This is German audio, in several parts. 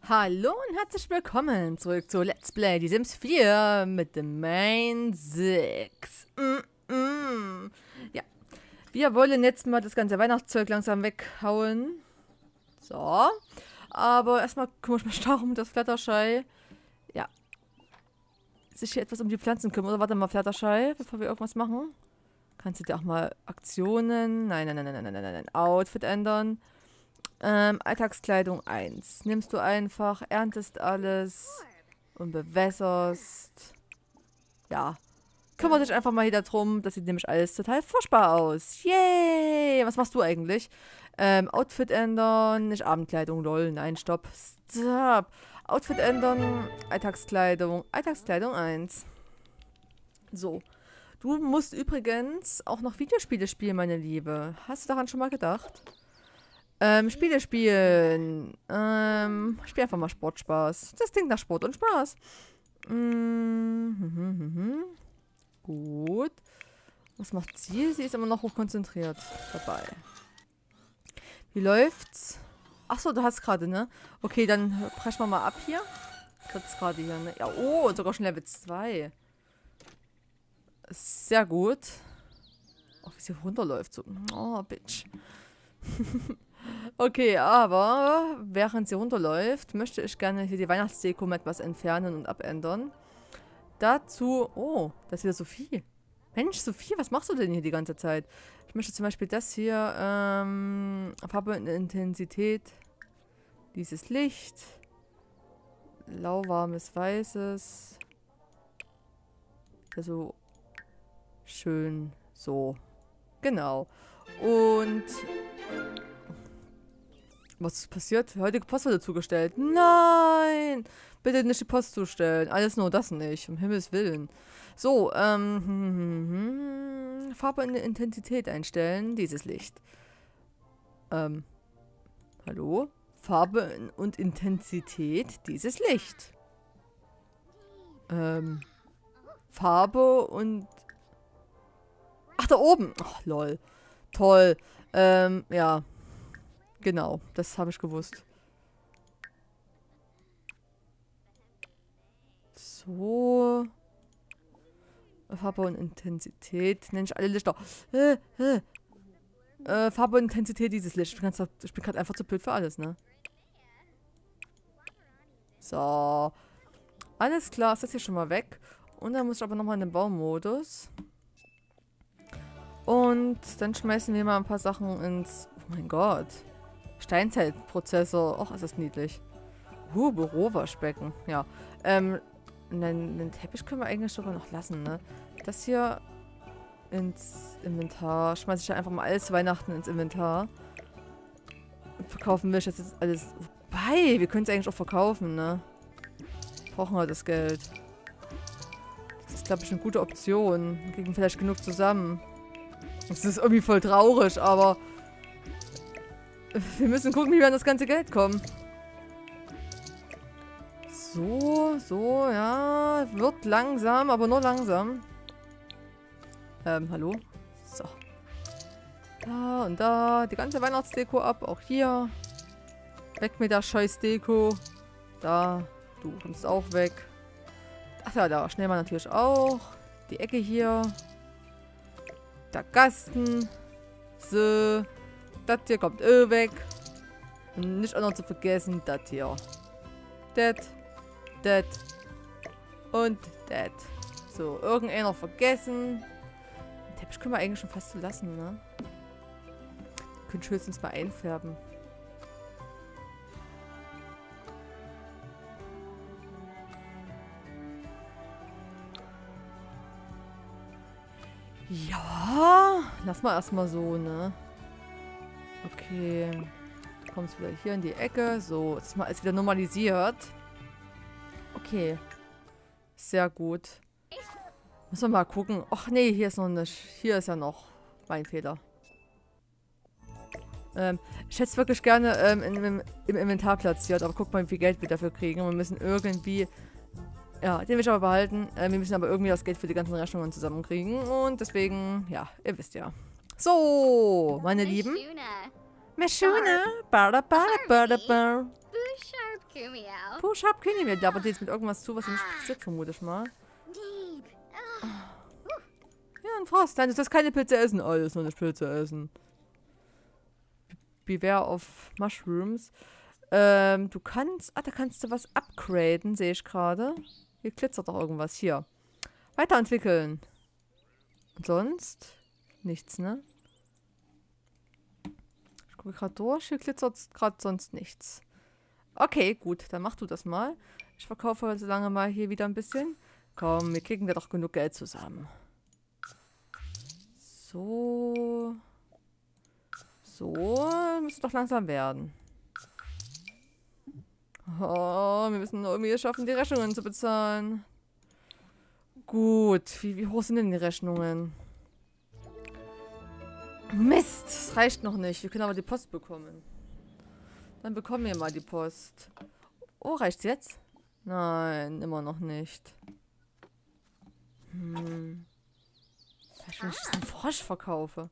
Hallo und herzlich willkommen zurück zu Let's Play Die Sims 4 mit dem Main 6. Ja, wir wollen jetzt mal das ganze Weihnachtszeug langsam weghauen. So, aber erstmal kümmere ich mich darum, um das Flatterschei. Ja, sich hier etwas um die Pflanzen kümmern. Oder warte mal, Flatterschei, bevor wir irgendwas machen. Kannst du dir auch mal Aktionen, nein, Outfit ändern. Alltagskleidung 1. Nimmst du einfach, erntest alles und bewässerst. Ja. Kümmere dich einfach mal hier darum. Das sieht nämlich alles total furchtbar aus. Yay! Was machst du eigentlich? Outfit ändern. Nicht Abendkleidung, lol. Nein, stopp. Stop. Outfit ändern. Alltagskleidung. Alltagskleidung 1. So. Du musst übrigens auch noch Videospiele spielen, meine Liebe. Hast du daran schon mal gedacht? Spiele spielen. Spiel einfach mal Sportspaß. Das klingt nach Sport und Spaß. Gut. Was macht sie? Sie ist immer noch hochkonzentriert dabei. Wie läuft's? Achso, du hast gerade, ne? Okay, dann brechen wir mal ab hier. Kriegt's gerade hier, ne? Ja, oh, sogar schon Level 2. Sehr gut. Oh, wie sie runterläuft. So. Oh, Bitch. Okay, aber während sie runterläuft, möchte ich gerne hier die Weihnachtsdeko mal etwas entfernen und abändern. Dazu, oh, das ist wieder Sophie. Mensch, Sophie, was machst du denn hier die ganze Zeit? Ich möchte zum Beispiel das hier, Farbe und Intensität, dieses Licht, lauwarmes Weißes, also schön so, genau. Und was ist passiert? Heute Post wurde zugestellt. Nein! Bitte nicht die Post zustellen. Alles nur das nicht. Um Himmels Willen. So, Farbe und Intensität einstellen. Dieses Licht. Hallo? Farbe und Intensität. Dieses Licht. Farbe und... Ach, da oben. Ach, lol. Toll. Ja. Genau, das habe ich gewusst. So. Farbe und Intensität. Nenne ich alle Lichter. Farbe und Intensität dieses Licht. Ich bin gerade einfach zu blöd für alles, ne? So. Alles klar, ist das hier schon mal weg. Und dann muss ich aber nochmal in den Baumodus. Und dann schmeißen wir mal ein paar Sachen ins... Oh mein Gott. Steinzeitprozessor. Och, ist das niedlich. Bürowaschbecken. Ja. Den Teppich können wir eigentlich sogar noch lassen, ne? Das hier ins Inventar. Schmeiße ich da einfach mal alles zu Weihnachten ins Inventar. Und verkaufen will ich jetzt alles. Wobei, wir können es eigentlich auch verkaufen, ne? Brauchen wir das Geld. Das ist, glaube ich, eine gute Option. Wir kriegen vielleicht genug zusammen. Das ist irgendwie voll traurig, aber... Wir müssen gucken, wie wir an das ganze Geld kommen. So, ja. Wird langsam, aber nur langsam. Hallo? So. Da und da. Die ganze Weihnachtsdeko ab. Auch hier. Weg mit der Scheißdeko. Da. Du kommst auch weg. Ach ja, da. Schnell mal natürlich auch. Die Ecke hier. Der Gasten. So. Das hier kommt weg. Und nicht auch noch zu vergessen, das hier. Das. Und das. So, irgendeiner vergessen. Den Teppich können wir eigentlich schon fast so lassen, ne? Wir können höchstens mal einfärben. Ja, lass mal erstmal so, ne? Okay. Du kommst wieder hier in die Ecke. So, jetzt ist mal alles wieder normalisiert. Okay. Sehr gut. Müssen wir mal gucken. Ach nee, hier ist noch nicht. Hier ist ja noch mein Fehler. Ich hätte es wirklich gerne im Inventar platziert, aber guck mal, wie viel Geld wir dafür kriegen. Wir müssen irgendwie... Ja, den will ich aber behalten. Wir müssen aber irgendwie das Geld für die ganzen Rechnungen zusammenkriegen. Und deswegen, ja, ihr wisst ja. So, meine Lieben. Meshuna. Kumiao. Push-Up Kini mir. Aber die ist mit irgendwas zu, was sie nicht passiert, vermute ich mal. Deep. Ja, ein Frost. Nein, du sollst keine Pilze essen. Alles nur nicht Pilze essen. Beware of Mushrooms. Du kannst... Ah, da kannst du was upgraden, sehe ich gerade. Hier glitzert doch irgendwas. Hier. Weiterentwickeln. Und sonst? Nichts, ne? Ich gucke gerade durch. Hier glitzert gerade sonst nichts. Okay, gut. Dann mach du das mal. Ich verkaufe so lange mal hier wieder ein bisschen. Komm, wir kriegen da doch genug Geld zusammen. So. So. Müsste doch langsam werden. Oh, wir müssen irgendwie es schaffen, die Rechnungen zu bezahlen. Gut. Wie hoch sind denn die Rechnungen? Mist, das reicht noch nicht. Wir können aber die Post bekommen. Dann bekommen wir mal die Post. Oh, reicht's jetzt? Nein, immer noch nicht. Vielleicht, wenn ich diesen Frosch verkaufe.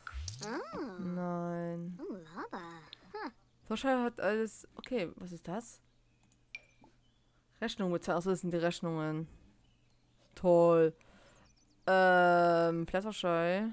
Nein. Froschei hat alles... Okay, was ist das? Rechnung bezahlen. Achso, das sind die Rechnungen. Toll. Flatterschei.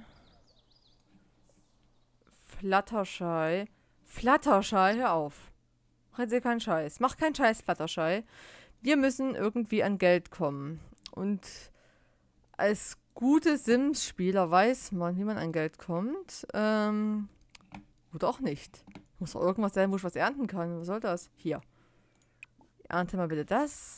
Flatterschei. Flatterschei, hör auf. Mach jetzt hier keinen Scheiß. Mach keinen Scheiß, Flatterschei. Wir müssen irgendwie an Geld kommen. Und als gute Sims-Spieler weiß man, wie man an Geld kommt. Oder auch nicht. Muss doch irgendwas sein, wo ich was ernten kann. Was soll das? Hier. Ernte mal bitte das.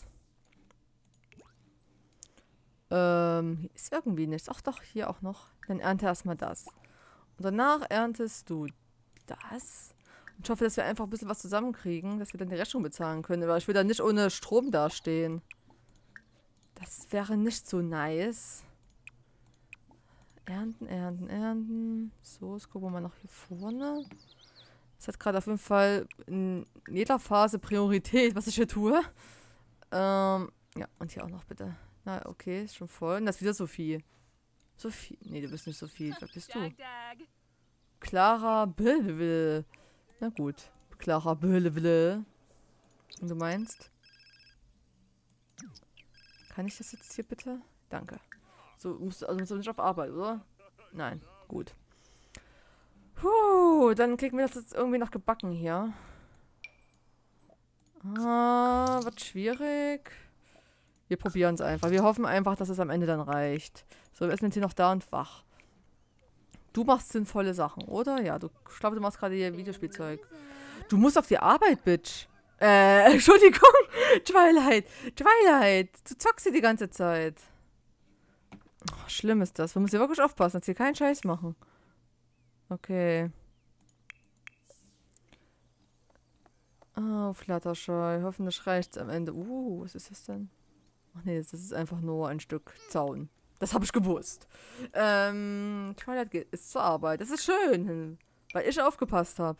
Hier ist irgendwie nichts. Ach doch, hier auch noch. Dann ernte erstmal das. Und danach erntest du das. Und ich hoffe, dass wir einfach ein bisschen was zusammenkriegen, dass wir dann die Rechnung bezahlen können. Weil ich will dann nicht ohne Strom dastehen. Das wäre nicht so nice. Ernten, ernten, ernten. So, jetzt gucken wir mal noch hier vorne. Das hat gerade auf jeden Fall in jeder Phase Priorität, was ich hier tue. Ja, und hier auch noch bitte. Na, okay, ist schon voll. Und das ist wieder Sophie. Sophie. Nee, du bist nicht Sophie. Wer bist du? Clara Böllewille. Na gut. Clara Böllewille. Und du meinst? Kann ich das jetzt hier bitte? Danke. So, musst du nicht auf Arbeit, oder? Nein. Gut. Dann kriegen wir das jetzt irgendwie noch gebacken hier. Wird schwierig. Wir probieren es einfach. Wir hoffen einfach, dass es am Ende dann reicht. So, wir sind jetzt hier noch da und wach. Du machst sinnvolle Sachen, oder? Ja, ich glaube, du machst gerade hier Videospielzeug. Du musst auf die Arbeit, Bitch. Entschuldigung. Twilight. Twilight. Du zockst hier die ganze Zeit. Oh, schlimm ist das. Wir müssen hier wirklich aufpassen, dass wir keinen Scheiß machen. Okay. Oh, Flatterschei. Hoffentlich reicht's am Ende. Was ist das denn? Ach nee, das ist einfach nur ein Stück Zaun. Das habe ich gewusst. Twilight ist zur Arbeit. Das ist schön, weil ich aufgepasst habe.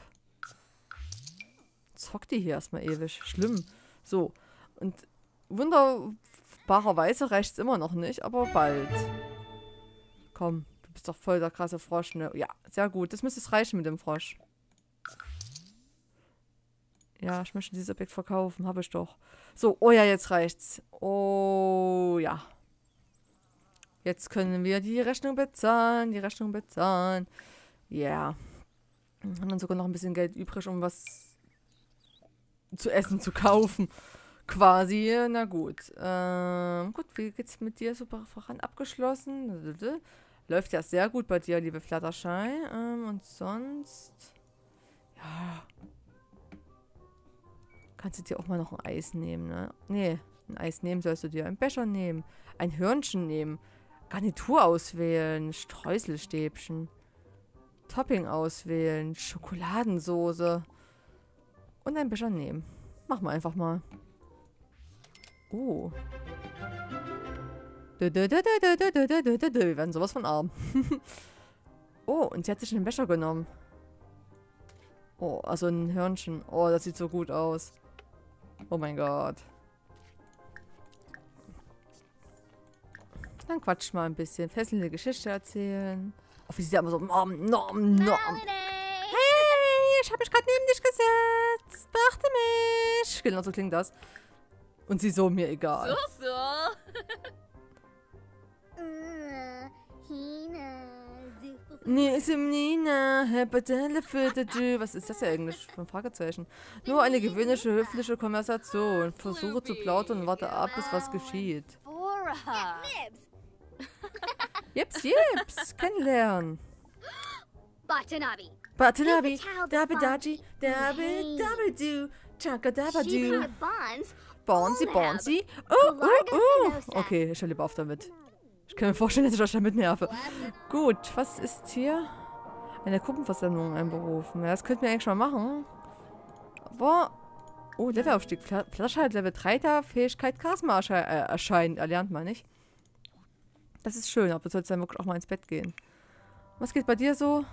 Zockt die hier erstmal ewig. Schlimm. So. Und wunderbarerweise reicht es immer noch nicht, aber bald. Komm, du bist doch voll der krasse Frosch, ne? Ja, sehr gut. Das müsste es reichen mit dem Frosch. Ja, ich möchte dieses Objekt verkaufen. Habe ich doch. So, oh ja, jetzt reicht's. Oh ja. Jetzt können wir die Rechnung bezahlen. Die Rechnung bezahlen. Ja. Yeah. Haben dann sogar noch ein bisschen Geld übrig, um was zu essen zu kaufen. Quasi. Na gut. Gut, wie geht's mit dir? Super voran abgeschlossen. Läuft ja sehr gut bei dir, liebe Flatterschei. Und sonst... Ja... Kannst du dir auch mal noch ein Eis nehmen, ne? Nee, ein Eis nehmen sollst du dir. Einen Becher nehmen. Ein Hörnchen nehmen. Garnitur auswählen. Streuselstäbchen. Topping auswählen. Schokoladensoße. Und einen Becher nehmen. Machen wir einfach mal. Oh. Wir werden sowas von arm. Oh, und sie hat sich einen Becher genommen. Oh, also ein Hörnchen. Oh, das sieht so gut aus. Oh mein Gott. Dann quatsch mal ein bisschen. Fesselnde Geschichte erzählen. Oh, wie sie aber so... Nom, nom, nom. Hey, ich habe mich gerade neben dich gesetzt. Beachte mich. Genau, so klingt das. Und sie so, mir egal. So. Nina, was ist das ja Englisch? Von Fragezeichen. Nur eine gewöhnliche, höfliche Konversation. Versuche zu plaudern und warte ab, bis was geschieht. Jips, kennenlernen. Batanabi, Dabidaji, Dabidabidu, Chakadabadu. Bonzi. Oh. Okay, ich höre lieber auf damit. Ich kann mir vorstellen, dass ich euch damit nerve. Gut, was ist hier? Eine Gruppenversammlung einberufen. Ja, das könnten wir eigentlich mal machen. Aber... Oh, Levelaufstieg. Flasche hat Level 3 da. Fähigkeit Charisma erscheint. Erlernt man nicht. Das ist schön, aber du sollst dann wirklich auch mal ins Bett gehen. Was geht bei dir so?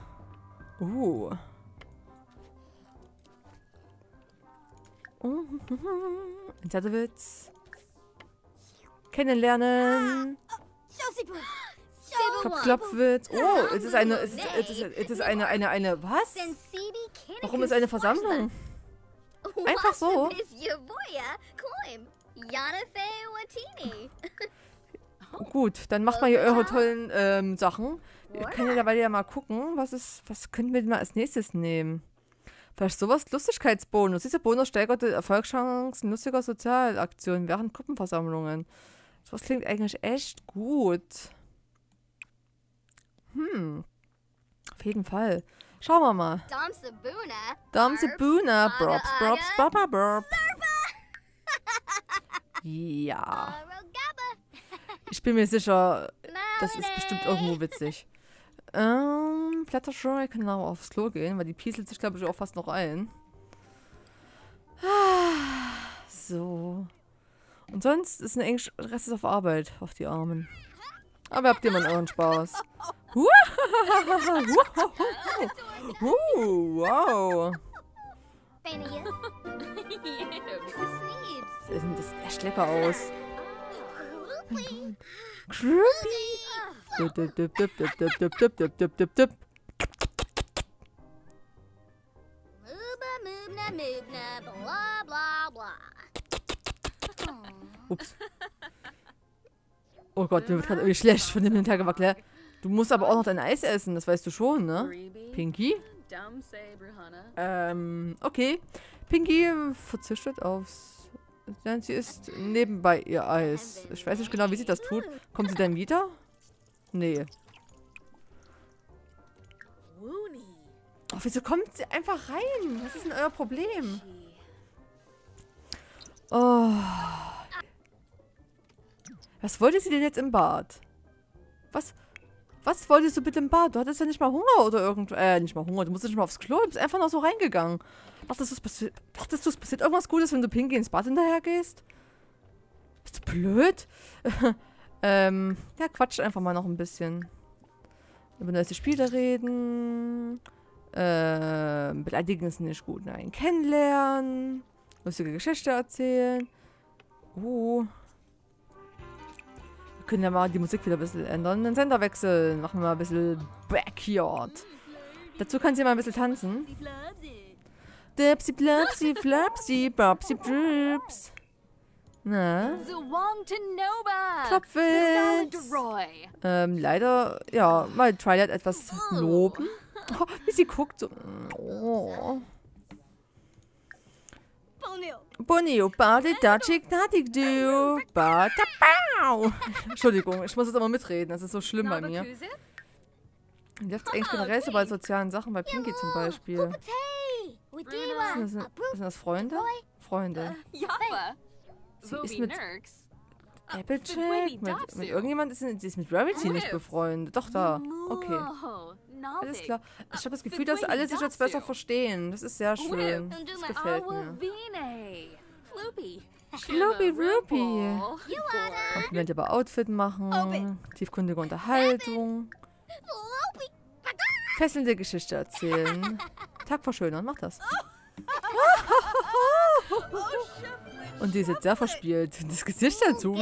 Interwitz. Kennenlernen. Klopfwitz. Oh, es ist eine, was? Warum ist eine Versammlung? Einfach so. Gut, dann macht mal hier eure tollen Sachen. Wir können ja dabei ja mal gucken, was könnten wir denn mal als nächstes nehmen? Vielleicht sowas, Lustigkeitsbonus. Dieser Bonus steigert die Erfolgschancen lustiger Sozialaktionen während Gruppenversammlungen. Das klingt eigentlich echt gut. Auf jeden Fall. Schauen wir mal. Damsebuna, Brops, Baba, Burp. Ja. Ich bin mir sicher, das ist bestimmt irgendwo witzig. Fluttershy kann auch aufs Klo gehen, weil die pieselt sich, glaube ich, auch fast noch ein. So. Und sonst ist der Rest ist auf Arbeit, auf die Armen. Aber habt ihr mal euren Spaß. Wow. Das sieht echt lecker aus. Ups. Oh Gott, mir wird gerade irgendwie schlecht von dem Hintergewackler. Du musst aber auch noch dein Eis essen, das weißt du schon, ne? Pinky? Okay. Pinky verzichtet aufs... Denn sie isst nebenbei ihr Eis. Ich weiß nicht genau, wie sie das tut. Kommt sie dann wieder? Nee. Oh, wieso kommt sie einfach rein? Was ist denn euer Problem? Oh. Was wollte sie denn jetzt im Bad? Was wolltest du bitte im Bad? Du hattest ja nicht mal Hunger oder nicht mal Hunger. Du musst nicht mal aufs Klo. Du bist einfach noch so reingegangen. Dachtest du, es passiert irgendwas Gutes, wenn du Pinky ins Bad hinterher gehst? Bist du blöd? Ja, quatsch einfach mal noch ein bisschen. Über neueste Spiele reden. Beleidigen ist nicht gut. Nein, kennenlernen. Lustige Geschichte erzählen. Wir können ja mal die Musik wieder ein bisschen ändern. Den Sender wechseln. Machen wir mal ein bisschen Backyard. Dazu kann sie mal ein bisschen tanzen. Dipsy, blapsy, flapsy, bopsy, droops. Na? Klopfwitz. Leider, ja, mal Twilight etwas loben. Oh, wie sie guckt. So. Oh. Bonio, bade, datschik, datig, du. Entschuldigung, ich muss jetzt aber mitreden. Das ist so schlimm bei mir. Wie läuft es eigentlich generell so bei sozialen Sachen, bei Pinky zum Beispiel? Sind das Freunde? Freunde. Sie ist mit Applejack, mit irgendjemand sie ist mit Rarity nicht befreundet. Doch, da. Okay. Alles klar. Ich habe das Gefühl, dass alle sich jetzt besser verstehen. Das ist sehr schön. Das gefällt mir. Floopy Roopy. Kompliment über Outfit machen. Tiefgründige Unterhaltung. Fesselnde Geschichte erzählen. Tag verschönern. Mach das. Und die ist jetzt sehr verspielt. Das Gesicht dazu.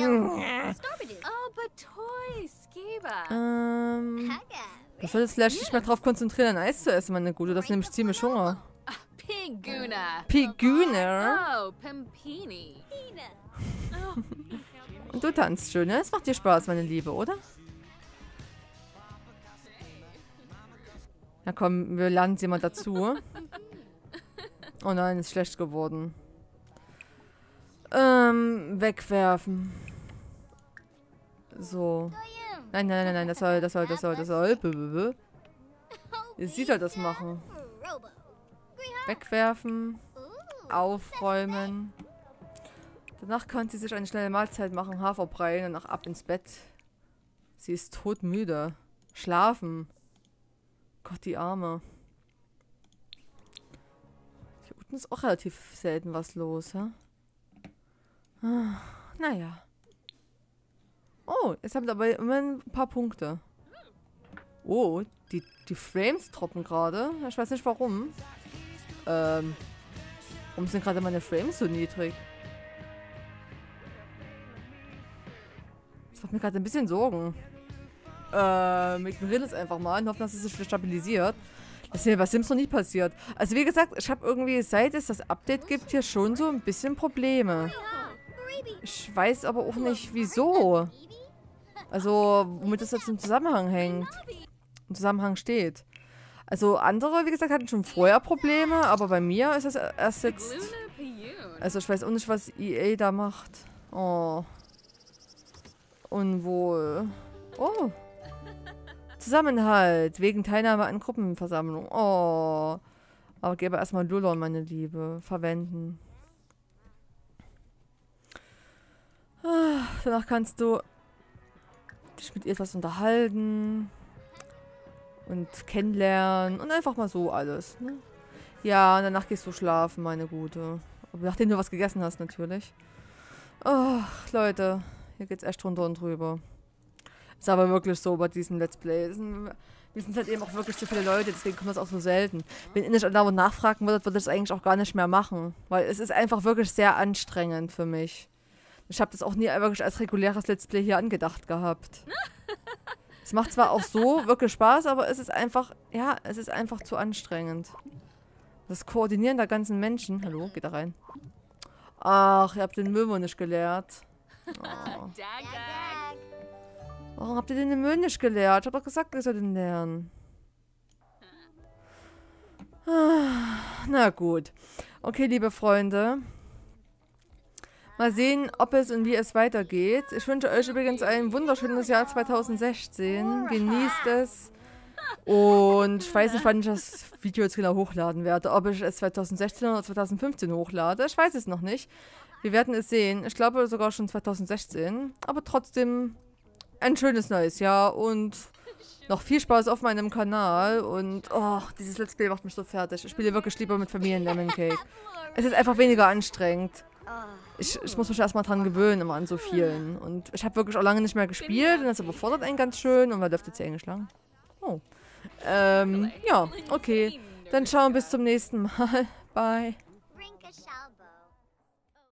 Du solltest vielleicht nicht mehr darauf konzentrieren, ein Eis zu essen, meine Gute. Das ist nämlich ziemlich Hunger. Pigüner. Oh, Pimpini. Und du tanzt schön, ne? Es macht dir Spaß, meine Liebe, oder? Na komm, wir lernen sie mal dazu. Oh nein, ist schlecht geworden. Wegwerfen. So. Nein, nein, nein, nein, das soll. Sie soll das machen. Wegwerfen. Aufräumen. Danach kann sie sich eine schnelle Mahlzeit machen, Haferbrei, und danach ab ins Bett. Sie ist todmüde. Schlafen. Gott, die Arme. Hier unten ist auch relativ selten was los, hä? Naja. Oh, jetzt haben wir aber immer ein paar Punkte. Oh, die Frames droppen gerade. Ich weiß nicht warum. Warum sind gerade meine Frames so niedrig? Das macht mir gerade ein bisschen Sorgen. Wir ignorieren es einfach mal und hoffen, dass es sich wieder stabilisiert. Das ist mir bei Sims noch nie passiert. Also wie gesagt, ich habe irgendwie, seit es das Update gibt, hier schon so ein bisschen Probleme. Ich weiß aber auch nicht, wieso. Also, womit das jetzt im Zusammenhang hängt. Im Zusammenhang steht. Also, andere, wie gesagt, hatten schon vorher Probleme, aber bei mir ist es erst jetzt... Also, ich weiß auch nicht, was EA da macht. Oh. Unwohl. Oh. Zusammenhalt. Wegen Teilnahme an Gruppenversammlung. Oh. Aber gebe erstmal Lulon, meine Liebe. Verwenden. Danach kannst du dich mit ihr etwas unterhalten und kennenlernen und einfach mal so alles, ne? Ja, und danach gehst du schlafen, meine Gute. Aber nachdem du was gegessen hast, natürlich. Ach, Leute, hier geht's echt drunter und drüber. Ist aber wirklich so bei diesem Let's Play. Wir sind halt eben auch wirklich zu viele Leute, deswegen kommt das auch so selten. Wenn ihr nicht andauernd nachfragen würdet, würde ich das eigentlich auch gar nicht mehr machen. Weil es ist einfach wirklich sehr anstrengend für mich. Ich habe das auch nie wirklich als reguläres Let's Play hier angedacht gehabt. Es macht zwar auch so wirklich Spaß, aber es ist einfach, ja, es ist einfach zu anstrengend. Das Koordinieren der ganzen Menschen. Hallo, geht da rein. Ach, ihr habt den Müll wohl nicht geleert. Oh. Warum habt ihr den Müll nicht geleert? Ich hab doch gesagt, ihr sollt den leeren. Na gut. Okay, liebe Freunde. Mal sehen, ob es und wie es weitergeht. Ich wünsche euch übrigens ein wunderschönes Jahr 2016. Genießt es. Und ich weiß nicht, wann ich das Video jetzt genau hochladen werde. Ob ich es 2016 oder 2015 hochlade. Ich weiß es noch nicht. Wir werden es sehen. Ich glaube sogar schon 2016. Aber trotzdem ein schönes neues Jahr. Und noch viel Spaß auf meinem Kanal. Und oh, dieses Let's Play macht mich so fertig. Ich spiele wirklich lieber mit Familien Lemon Cake. Es ist einfach weniger anstrengend. Ich muss mich erstmal dran gewöhnen, immer an so vielen. Und ich habe wirklich auch lange nicht mehr gespielt und das überfordert einen ganz schön. Und wer läuft jetzt hier eigentlich lang? Oh. Ja, okay. Dann schauen wir bis zum nächsten Mal. Bye.